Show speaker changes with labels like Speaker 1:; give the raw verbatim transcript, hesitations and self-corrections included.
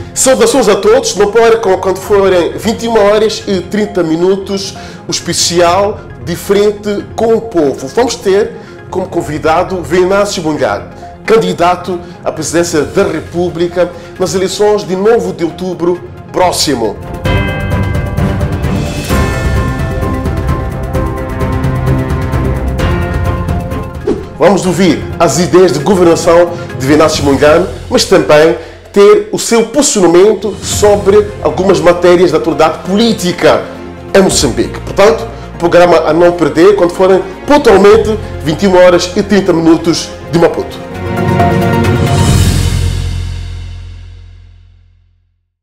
Speaker 1: Saudações a todos, não percam quando forem vinte e uma horas e trinta minutos o especial De Frente com o Povo. Vamos ter como convidado Venâncio Mondlane, candidato à presidência da República nas eleições de nove de outubro próximo. Vamos ouvir as ideias de governação de Venâncio Mondlane, mas também ter o seu posicionamento sobre algumas matérias da atualidade política em Moçambique. Portanto, programa a não perder quando forem pontualmente vinte e uma horas e trinta minutos de Maputo.